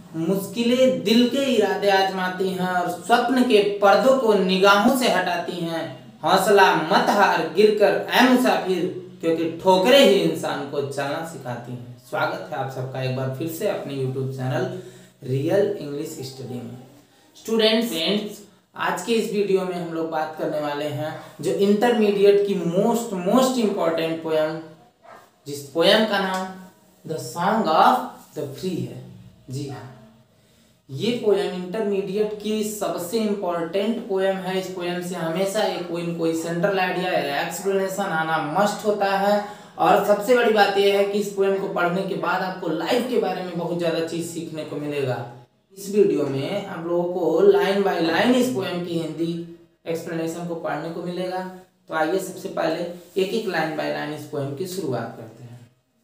मुश्किलें दिल के इरादे आजमाती हैं और स्वप्न के पर्दों को निगाहों से हटाती हैं। हौसला मत हार, गिरकर ऐ मुसाफिर, क्योंकि ठोकरें ही इंसान को चलना सिखाती हैं। स्वागत है आप सबका एक बार फिर से अपने YouTube channel real English study में। स्टूडेंट्स, आज के इस वीडियो में हम लोग बात करने वाले हैं जो इंटरमीडिएट की मोस्ट इम्पॉर्टेंट पोयम, जिस पोयम का नाम the song of the free है। जी हाँ, ये पोयम इंटरमीडिएट की सबसे इम्पोर्टेंट पोयम है। इस पोयम से हमेशा कोई सेंट्रल आइडिया या एक्सप्लेनेशन आना मस्ट होता है। और सबसे बड़ी बात यह है कि इस पोयम को पढ़ने के बाद आपको लाइफ के बारे में बहुत ज़्यादा चीज़ सीखने को मिलेगा। इस वीडियो में आप लोगों को लाइन बाय लाइन इस पोयम की हिंदी एक्सप्लेनेशन को पढ़ने को मिलेगा। तो आइए सबसे पहले एक एक लाइन बाय लाइन इस पोयम की शुरुआत करते हैं।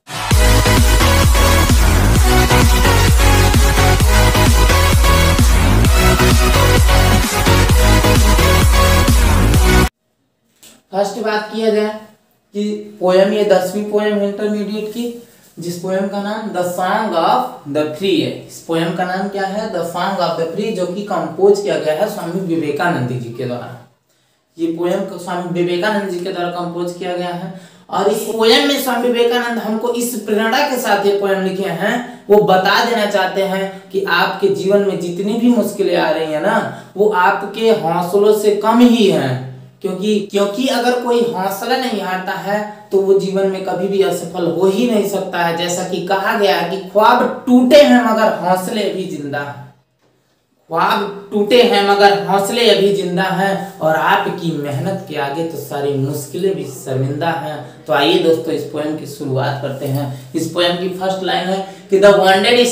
फर्स्ट बात किया जाए कि पोयम ये 10वीं पोयम है इंटरमीडिएट की, जिस पोयम का नाम the song of the free है। इस पोयम का नाम क्या है? The song of the free, जो कि कंपोज किया गया है स्वामी विवेकानंद जी के द्वारा। ये पोयम स्वामी विवेकानंद जी के द्वारा कंपोज किया गया है। और इस पोयम में स्वामी विवेकानंद हमको इस प्रेरणा के साथ ये पोयम लिखे हैं, वो बता देना चाहते हैं कि आपके जीवन में जितनी भी मुश्किलें आ रही है ना, वो आपके हौसलों से कम ही हैं। क्योंकि अगर कोई हौसला नहीं हारता है तो वो जीवन में कभी भी असफल हो ही नहीं सकता है। जैसा कि कहा गया है कि ख्वाब टूटे हैं मगर हौसले अभी जिंदा हैं। ख्वाब टूटे हैं मगर हौसले अभी जिंदा हैं, और आपकी मेहनत के आगे तो सारी मुश्किलें भी शर्मिंदा हैं। तो आइए दोस्तों, इस पोयम की शुरुआत करते हैं। इस पोयम की फर्स्ट लाइन है कि the wanted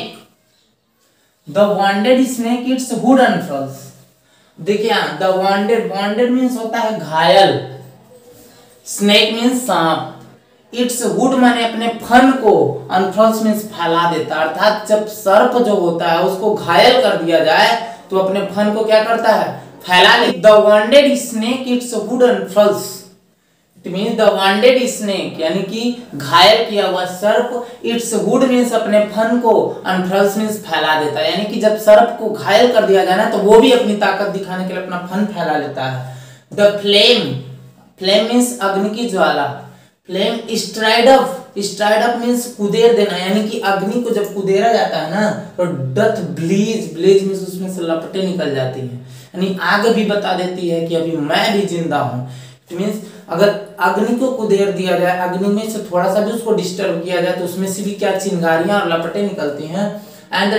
snake its hood unfurls. देखिए, द वांटेड मीन्स होता है घायल, स्नेक मीन्स सांप, इट्स हुड माने अपने फन को, अनफर्ल्स मीन्स फैला देता। अर्थात जब सर्प जो होता है उसको घायल कर दिया जाए तो अपने फन को क्या करता है? फैला ले। The wanted snake its hood unfurls, it means the wanted snake यानी कि घायल किया हुआ सर्प, इट्स हुड मीन्स अपने फन को, अनफर्ल्स मीन्स फैला देता है। यानी कि जब सर्प को घायल कर दिया जाए ना तो वो भी अपनी ताकत दिखाने के लिए अपना फन फैला लेता है। द फ्लेम मीन्स अग्नि की ज्वाला, फ्लेम स्ट्राइड अप मीन्स कुदेर देना, यानी कि अग्नि को जब कुदेरा जाता है ना तो डथ ब्लीज मीन्स उसमें से लपटें निकल जाती हैं, यानी आग भी बता देती है कि अभी मैं भी जिंदा हूँ। इट मीन्स अगर अग्नि को कुदेर दिया जाए, अग्नि में से थोड़ा सा भी उसको डिस्टर्ब किया जाए तो उसमें से भी क्या चिंगारियां और लपटें निकलती हैं। And the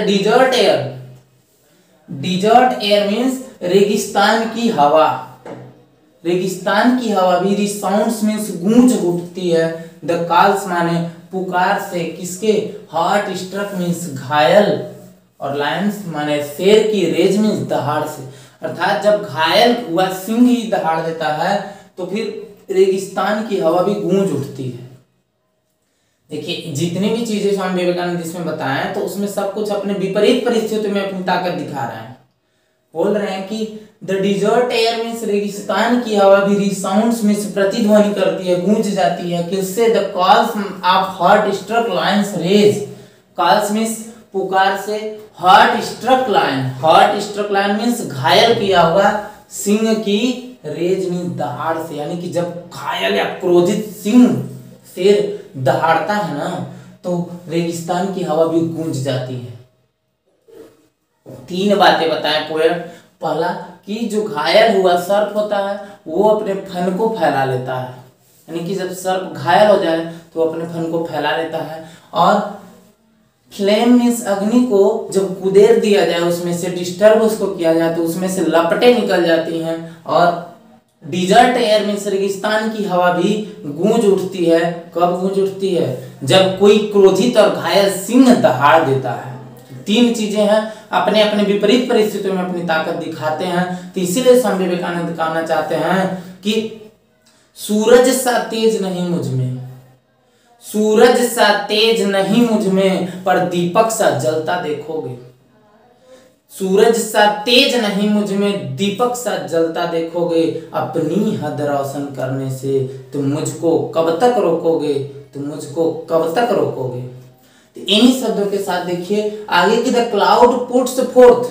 desert air means रेगिस्तान की हवा, रेगिस्तान की हवा भी रिसाउंड्स मीन्स गूंज उठती है। द कॉल्स माने पुकार से, किसके? हार्ट स्ट्रक मीन्स घायल, और लायंस माने शेर की, रेज मीन्स दहाड़ से। अर्थात जब घायल हुआ सिंह ही दहाड़ देता है तो फिर रेगिस्तान की हवा भी गूंज उठती है। देखिए, जितनी भी चीजें स्वामी विवेकानंद इसमें बताए तो उसमें सब कुछ अपने विपरीत परिस्थितियों में अपनी ताकत दिखा रहे हैं। बोल रहे हैं कि द डिजर्ट एयर मीन्स रेगिस्तान की हवा भी रिसाउंड्स मीन्स प्रतिध्वनि करती है, गूंज जाती है। किससे? The calls of heart struck lions rage, calls means पुकार से, हार्ट स्ट्रक लायन मीन्स घायल किया हुआ सिंह की, रेज मीन्स दहाड़ से, यानी कि जब घायल या क्रोधित सिंह शेर दहाड़ता है ना तो रेगिस्तान की हवा भी गूंज जाती है। 3 बातें बताएं पोयम। पहला कि जो घायल हुआ सर्प होता है वो अपने फन को फैला लेता है, यानी कि जब सर्प घायल हो जाए तो अपने फन को फैला लेता है। और फ्लेम मीन्स अग्नि को जब कुदेर दिया जाए, उसमें से डिस्टर्ब उसको किया जाए तो उसमें से लपटें निकल जाती हैं। और डिजर्ट एयर मीन्स रेगिस्तान की हवा भी गूंज उठती है। कब गूंज उठती है? जब कोई क्रोधित और घायल सिंह दहाड़ देता है। 3 चीजें हैं, अपने अपने विपरीत परिस्थितियों में अपनी ताकत दिखाते हैं। तो इसीलिए स्वामी विवेकानंद कहना चाहते हैं कि सूरज सा तेज नहीं मुझ में, पर दीपक सा जलता देखोगे। सूरज सा तेज नहीं मुझ में, दीपक सा जलता देखोगे। अपनी हद रोशन करने से तुम मुझको कब तक रोकोगे? तो इन्हीं शब्दों के साथ देखिए आगे की, the cloud puts forth,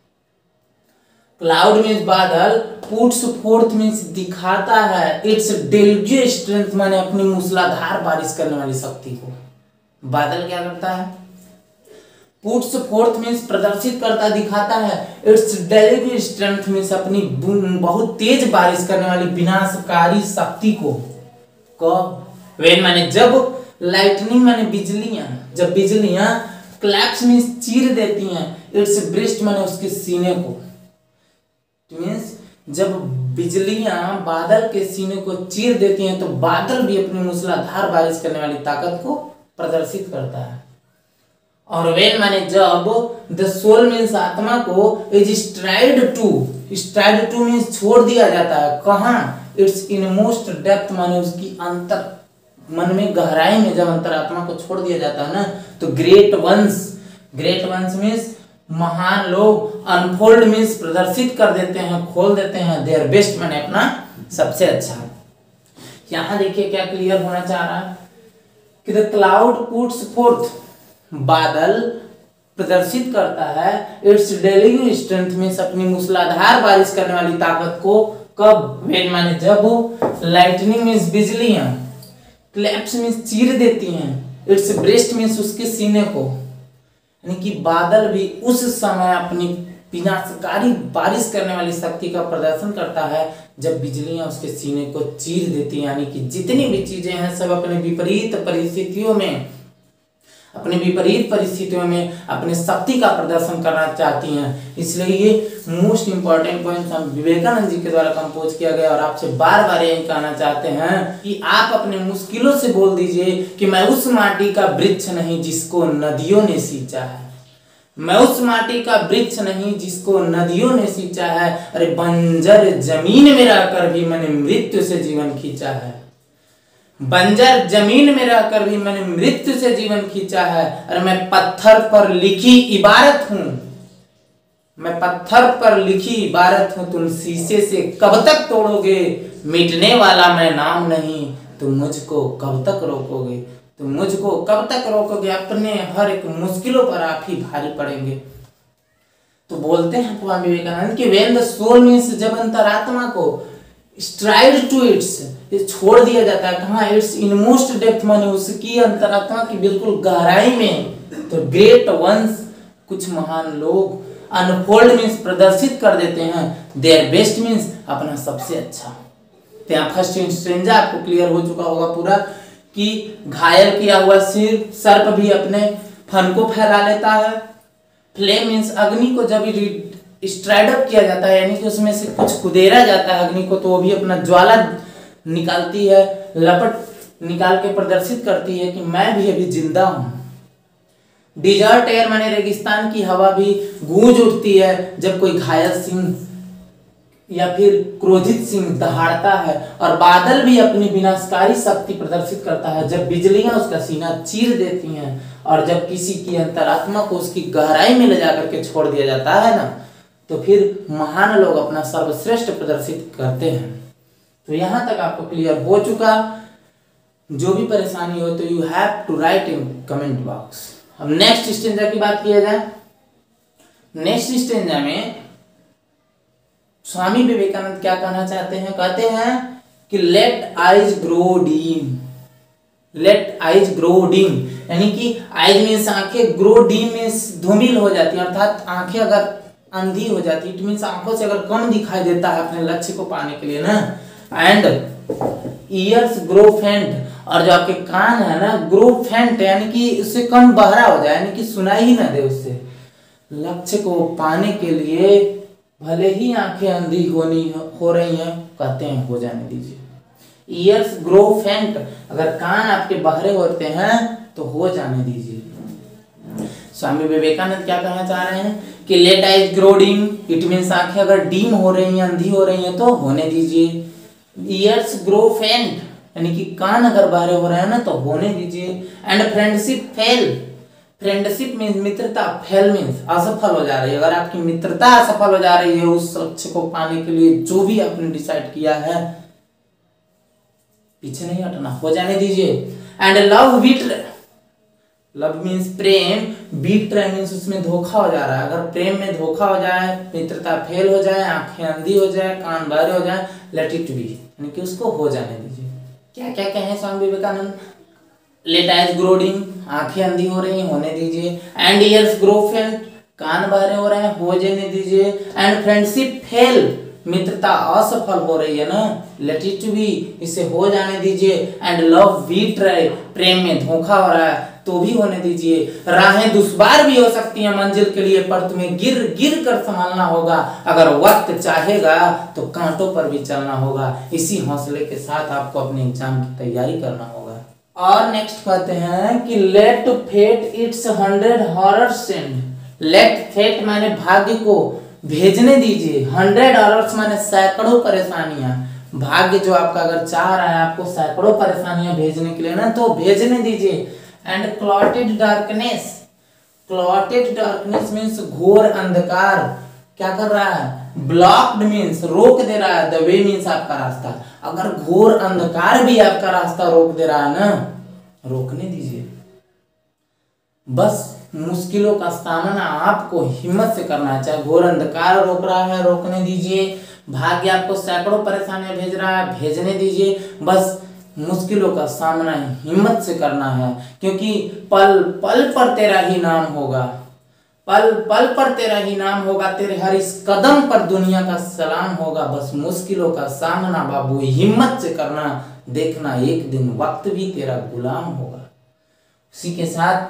cloud means बादल, पुट्स फोर्थ मीन्स दिखाता है, इट्स डेल्यू स्ट्रेंथ माने अपनी मूसलाधार बारिश करने वाली शक्ति को। बादल क्या करता है? पुट्स फोर्थ मीन्स प्रदर्शित करता, दिखाता है, इट्स डेल्यू स्ट्रेंथ मीन्स अपनी बहुत तेज बारिश करने वाली विनाशकारी शक्ति को। कब? वेन माने जब, लाइटनिंग माने बिजलियां, जब बिजलियां, क्लैप्स मीन्स चीर देती हैं, इट्स ब्रेस्ट माने उसके सीने को, मीन्स जब बिजलियां बादल के सीने को चीर देती हैं तो बादल भी अपनी मूसलाधार बारिश करने वाली ताकत को प्रदर्शित करता है। और वेन माने जब, द सोल मीन्स आत्मा को, इज स्ट्राइड टू मीन्स छोड़ दिया जाता है, कहाँ? इट्स इनमोस्ट डेप्थ माने उसकी अंतर, मन में गहराई में जब अंतरात्मा को छोड़ दिया जाता है ना, तो ग्रेट वंस मीन्स महान लोग, अनफोल्ड मीन्स प्रदर्शित कर देते हैं, खोल देते हैं, देयर बेस्ट माने अपना सबसे अच्छा। यहां देखिए क्या क्लियर होना चाह रहा है कि द क्लाउड पुट्स फोर्थ, बादल प्रदर्शित करता है, इट्स डेल्यू स्ट्रेंथ मीन्स अपनी मूसलाधार बारिश करने वाली ताकत को। कब? वेन माने जब, लाइटनिंग मीन्स बिजलियां, क्लैप्स मीन्स चीर देती हैं, इट्स ब्रेस्ट मीन्स उसके सीने को, यानी कि बादल भी उस समय अपनी विनाशकारी बारिश करने वाली शक्ति का प्रदर्शन करता है जब बिजलियां उसके सीने को चीर देती हैं। यानी कि जितनी भी चीजें हैं सब अपने विपरीत परिस्थितियों में अपने शक्ति का प्रदर्शन करना चाहती हैं। इसलिए ये मोस्ट इंपॉर्टेंट पॉइंट हम विवेकानंद जी के द्वारा कंपोज किया गया और आपसे बार बार यही कहना चाहते हैं कि आप अपने मुश्किलों से बोल दीजिए कि मैं उस माटी का वृक्ष नहीं जिसको नदियों ने सींचा है, मैं उस माटी का वृक्ष नहीं जिसको नदियों ने सींचा है, अरे बंजर जमीन में रहकर भी मैंने मृत्यु से जीवन खींचा है, बंजर जमीन में रहकर भी मैंने मृत्यु से जीवन खींचा है, अरे मैं पत्थर पर लिखी इबारत हूं, मैं पत्थर पर लिखी इबारत हूं, तुम शीशे से कब तक तोड़ोगे, मिटने वाला मैं नाम नहीं, तुम मुझको कब तक रोकोगे, तुम मुझको कब तक रोकोगे, अपने हर एक मुश्किलों पर आप ही भारी पड़ेंगे। तो बोलते हैं स्वामी विवेकानंद कि व्हेन द सोल मीन्स, जब अंतरात्मा को स्ट्राइड टू इट्स, ये छोड़ दिया जाता है, कहाँ? इट्स इनमोस्ट डेप्थ माने उसकी अंतरात्मा की बिल्कुल गहराई में, तो ग्रेट वंस, कुछ महान लोग, अनफोल्ड मीन्स प्रदर्शित कर देते हैं, देयर बेस्ट मीन्स अपना सबसे अच्छा। तो यहाँ फर्स्ट स्ट्रेंजा आपको क्लियर हो चुका होगा पूरा कि घायल किया हुआ सिर सर्प भी अपने फन को फैला लेता है। फ्लेम मीन्स अग्नि को जब स्ट्राइड अप किया जाता है, यानी कि उसमें से कुछ कुदेरा जाता है अग्नि को, तो वो भी अपना ज्वाला निकालती है, लपट निकाल के प्रदर्शित करती है कि मैं भी अभी जिंदा हूं। डिजर्ट एयर माने रेगिस्तान की हवा भी गूंज उठती है जब कोई घायल सिंह या फिर क्रोधित सिंह दहाड़ता है, और बादल भी अपनी विनाशकारी शक्ति प्रदर्शित करता है जब बिजलियां उसका सीना चीर देती हैं, और जब किसी की अंतरात्मा को उसकी गहराई में ले जाकर के छोड़ दिया जाता है ना, तो फिर महान लोग अपना सर्वश्रेष्ठ प्रदर्शित करते हैं। तो यहां तक आपको क्लियर हो चुका। जो भी परेशानी हो तो you have to write in comment box. अब नेक्स्ट स्टेंजा की बात किया जाए। नेक्स्ट स्टेंजा में स्वामी विवेकानंद क्या कहना चाहते हैं? कहते हैं कि let eyes grow dim, let eyes grow dim, यानी कि आइज मीन्स आंखें, ग्रो डीम मीन्स धूमिल हो जाती है, अर्थात आंखें अगर अंधी हो जाती है, इट मीन्स आंखों से अगर कम दिखाई देता है अपने लक्ष्य को पाने के लिए ना। एंड ईयर्स ग्रो फेंट, और जो आपके कान है ना ग्रो फेंट, यानी कि उससे कम बहरा हो जाए, यानी कि सुनाई ही ना दे उससे। लक्ष्य को पाने के लिए भले ही आंखें अंधी हो रही हैं, कहते हैं हो जाने दीजिए। ईयर्स ग्रो फेंट, अगर कान आपके बहरे होते हैं तो हो जाने दीजिए। स्वामी विवेकानंद क्या कहना चाह रहे हैं कि let eyes grow dim, it means आंखें अगर डीम हो रही हैं, अंधी हो रही हैं तो होने दीजिए। ईयर्स ग्रो फेंट, यानी कि कान अगर बहरे हो रहे हैं ना तो होने दीजिए। And friendship fail, friendship means मित्रता, फेल मीन्स असफल हो जा रही है। अगर आपकी मित्रता असफल हो जा रही है उस लक्ष्य को पाने के लिए जो भी आपने डिसाइड किया है, पीछे नहीं हटना, हो जाने दीजिए। And love betray, love means प्रेम, बीट्रे मीन्स उसमें धोखा हो जा रहा है। अगर प्रेम में धोखा हो जाए, मित्रता फेल हो जाए, आंखें अंधी हो जाए, कान बहरे हो जाए, लेट इट बी, यानी कि उसको हो जाने दीजिए। क्या क्या कहे Swami Vivekananda? Let eyes grow dim, आंखें अंधी हो रही हैं, होने दीजिए। एंड ईयर्स ग्रो फेंट, कान बहरे हो रहे हैं, हो जाने दीजिए। एंड फ्रेंडशिप फेल, मित्रता असफल हो रही है ना, लेट इट बी, इसे हो जाने दीजिए। एंड लव बीट्रे, प्रेम में धोखा हो रहा है तो भी होने दीजिए। राहें दुश्वार भी हो सकती हैं मंजिल के लिए, पर तुम्हें गिर गिर कर संभालना होगा। अगर वक्त चाहेगा तो कांटों पर भी चलना होगा। इसी हौसले के साथ आपको अपने एग्जाम की तैयारी करना होगा। और नेक्स्ट कहते हैं कि let fate its 100 horror send. Let fate माने भाग्य को भेजने दीजिए, 100 हॉरर्स माने सैकड़ों परेशानियां। भाग्य जो आपका अगर चाह रहा है आपको सैकड़ों परेशानियां भेजने के लिए ना, तो भेजने दीजिए। And clotted darkness, clotted darkness means घोर अंधकार क्या कर रहा है? ब्लॉक्ड मीन्स रोक दे रहा है, द वे मीन्स आपका रास्ता। अगर घोर अंधकार भी आपका रास्ता रोक दे रहा है ना, रोकने दीजिए। बस मुश्किलों का सामना आपको हिम्मत से करना है। चाहे घोर अंधकार रोक रहा है, रोकने दीजिए। भाग्य आपको सैकड़ों परेशानियां भेज रहा है, भेजने दीजिए। बस मुश्किलों का सामना हिम्मत से करना है, क्योंकि पल पल पर तेरा ही नाम होगा, पल पल पर तेरा ही नाम होगा। तेरे हर इस कदम पर दुनिया का सलाम होगा। बस मुश्किलों का सामना बाबू हिम्मत से करना, देखना एक दिन वक्त भी तेरा गुलाम होगा। उसी के साथ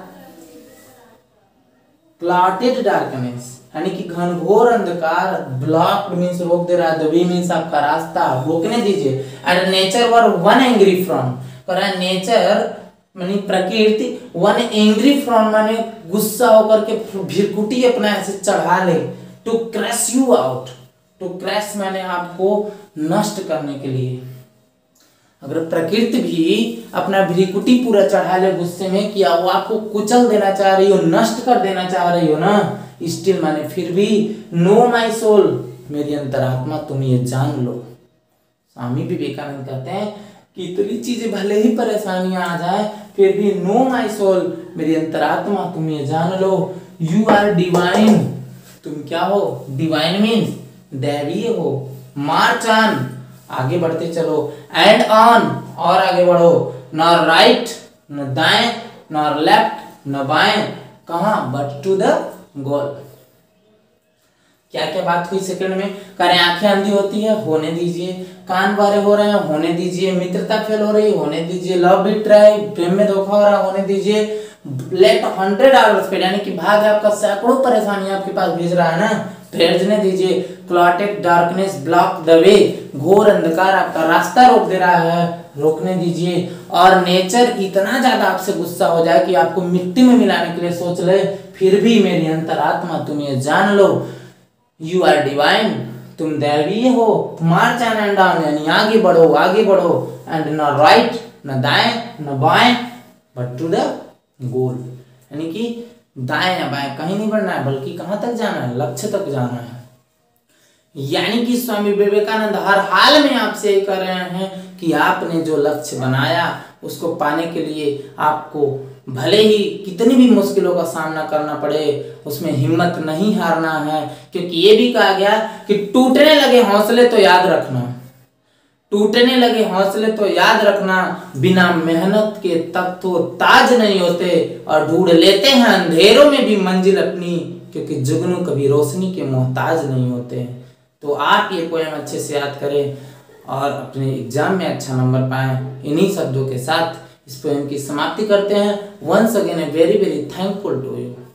क्लॉटेड डार्कनेस यानी कि घनघोर अंधकार, ब्लॉक्ड मींस रोक दे रहा है, द वे मींस आपका रास्ता, रोकने दीजिए। And nature wear one angry from, कह रहा है नेचर मानी प्रकृति, वन एंग्री फ्रॉम माने गुस्सा होकर के भिरकुटी अपना ऐसे चढ़ा ले। To crash you out, to crash माने आपको नष्ट करने के लिए। अगर प्रकृति भी अपना भ्रिकुटी पूरा चढ़ा ले गुस्से में, किया वो आपको कुचल देना चाह रही हो, नष्ट कर देना चाह रही हो ना, स्टिल माने फिर भी, नो माई सोल, मेरी अंतरात्मा तुम ये जान लो। स्वामी विवेकानंद कहते हैं कि इतनी चीजें भले ही परेशानियां आ जाए, फिर भी नो माई सोल, मेरी अंतरात्मा तुम ये जान लो। यू आर डिवाइन, तुम क्या हो? डिवाइन मीन्स दैवीय हो। मार्च ऑन, आगे बढ़ते चलो। एंड ऑन, और आगे बढ़ो। न राइट, न दाएं, न लेफ्ट, न बाएं, कहां? But to the goal. क्या क्या बात हुई सेकंड में? करें आंखें अंधी होती है, होने दीजिए। कान बहरे हो रहे हैं, होने दीजिए। मित्रता फेल हो रही, होने दीजिए। लव बीट्रे, प्रेम में धोखा हो रहा, होने दीजिए। लेट 100 आवर्स पे, यानी कि भाग्य आपका सैकड़ों परेशानी आपके पास भेज रहा है ना, भेजने दीजिए। Clotted darkness block the way, घोर अंधकार आपका रास्ता रोक दे रहा है, रोकने दीजिए। और नेचर इतना ज्यादा आपसे गुस्सा हो जाए कि आपको मिट्टी में मिलाने के लिए सोच ले, फिर भी मेरी अंतरात्मा तुम ये जान लो, यू आर डिवाइन, तुम दैवीय हो। मार्च ऑन एंड ऑन, यानी आगे बढ़ो, आगे बढ़ो। एंड न राइट, न दाएं, न बाएं, बट टू द गोल, यानी कि दाएं या बाएं कहीं नहीं बढ़ना है, बल्कि कहां तक जाना है? लक्ष्य तक जाना है। यानी कि स्वामी विवेकानंद हर हाल में आपसे ये कह रहे हैं कि आपने जो लक्ष्य बनाया उसको पाने के लिए आपको भले ही कितनी भी मुश्किलों का सामना करना पड़े, उसमें हिम्मत नहीं हारना है। क्योंकि ये भी कहा गया कि टूटने लगे हौसले तो याद रखना, टूटने लगे हौसले तो याद रखना, बिना मेहनत के तक तो ताज नहीं होते, और ढूंढ लेते हैं अंधेरों में भी मंजिल अपनी, क्योंकि जुगनू कभी रोशनी के मोहताज नहीं होते। तो आप ये पोएम अच्छे से याद करें और अपने एग्जाम में अच्छा नंबर पाएं। इन्हीं शब्दों के साथ इस पोएम की समाप्ति करते हैं। Once again a very very thankful to you.